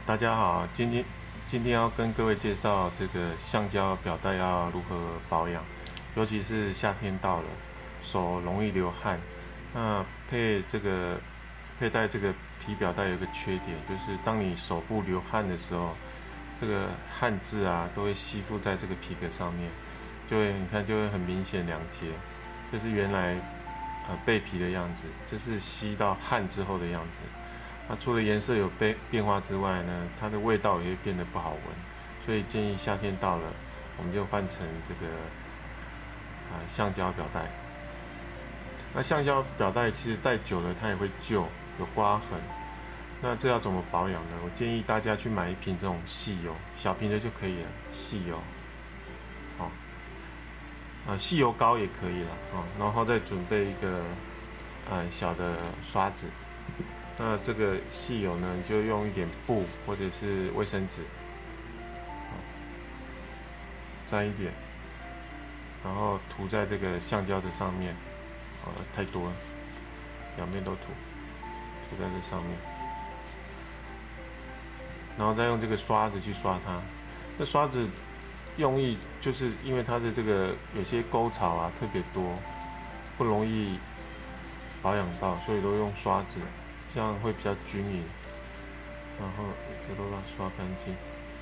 大家好，今天要跟各位介绍这个橡胶表带要如何保养，尤其是夏天到了，手容易流汗。那佩戴这个皮表带有一个缺点，就是当你手部流汗的时候，这个汗渍啊都会吸附在这个皮革上面，就会很明显两截。这是原来背皮的样子，这是吸到汗之后的样子。那除了颜色有变化之外呢，它的味道也会变得不好闻，所以建议夏天到了，我们就换成这个橡胶表带。那橡胶表带其实戴久了它也会旧，有刮痕。那这要怎么保养呢？我建议大家去买一瓶这种细油，小瓶的就可以了，细油。好，细油膏也可以了啊，然后再准备一个小的刷子。那这个细油呢，就用一点布或者是卫生纸，沾一点，然后涂在这个橡胶的上面，太多了，两面都涂在这上面，然后再用这个刷子去刷它。这刷子用意就是因为它的这个有些沟槽啊特别多，不容易保养到，所以都用刷子。这样会比较均匀，然后这都要刷干净。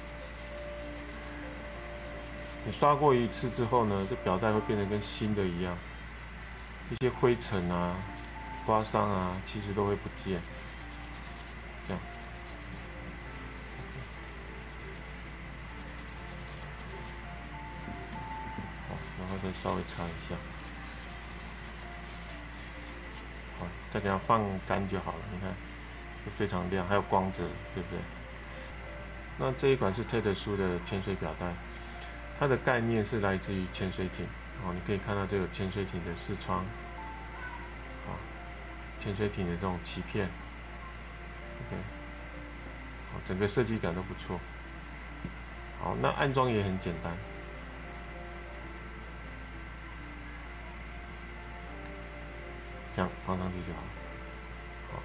你刷过一次之后呢，这表带会变得跟新的一样，一些灰尘啊、刮伤啊，其实都会不见。这样，好，然后再稍微擦一下。好，再给它放干就好了。你看，就非常亮，还有光泽，对不对？那这一款是特殊的潜水表带，它的概念是来自于潜水艇。你可以看到这有潜水艇的视窗，潜水艇的这种鳍片 ，OK， 好，整个设计感都不错。好，那安装也很简单。这样放上去就好，好，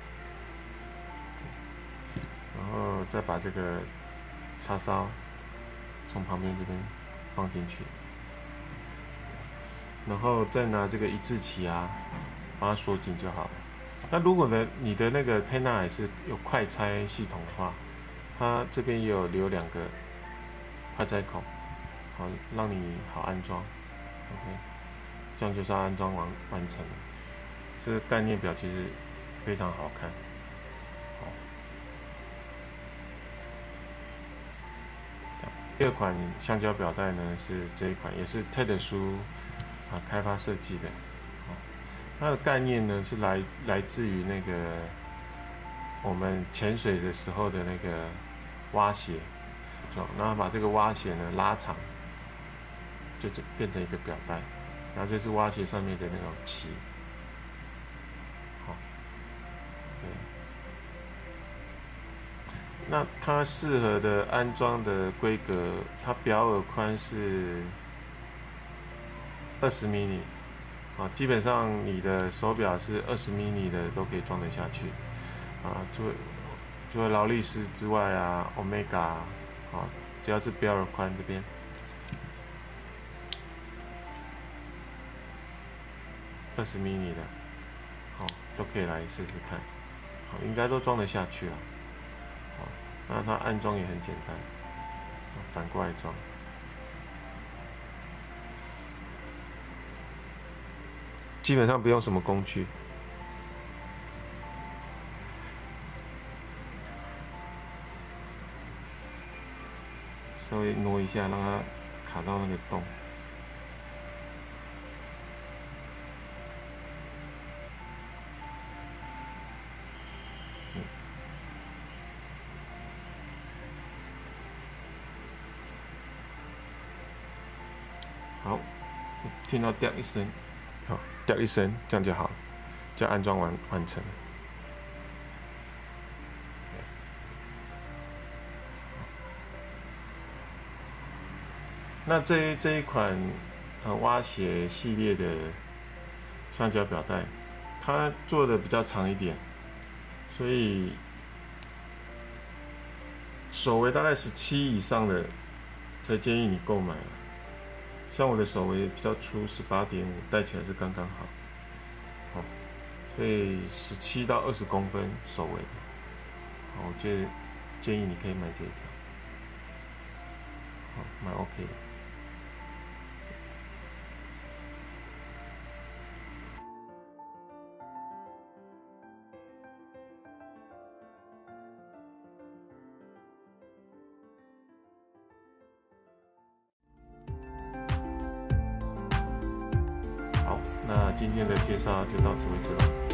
然后再把这个叉烧从旁边这边放进去，然后再拿这个一字起啊，把它锁紧就好了。那如果呢，你的那个沛纳海是有快拆系统的话，它这边也有留2个快拆孔，好，让你好安装。OK， 这样就是安装完成了。这个概念表其实非常好看。好，第二款橡胶表带呢是这一款，也是特殊开发设计的。它的概念呢是来自于那个我们潜水的时候的那个蛙鞋，然后把这个蛙鞋呢拉长，就变成一个表带，然后这是蛙鞋上面的那种鳍。那它适合的安装的规格，它表耳宽是20 mm， 基本上你的手表是20 mm 的都可以装得下去，除了劳力士之外啊 ，Omega， 只要是表耳宽这边20 mm 的，都可以来试试看，应该都装得下去啊。那它安装也很简单，反过来装，基本上不用什么工具。稍微挪一下，让它卡到那个洞。好，听到掉一声，好，掉一声，这样就好了，就安装完成了。那这一款蛙鞋系列的橡胶表带，它做的比较长一点，所以手围大概17以上的才建议你购买。像我的手围比较粗，18.5，戴起来是刚刚好。好，所以17到20公分手围，好，我就建议你可以买这一条。好，蛮 OK 的。好，那今天的介绍就到此为止了。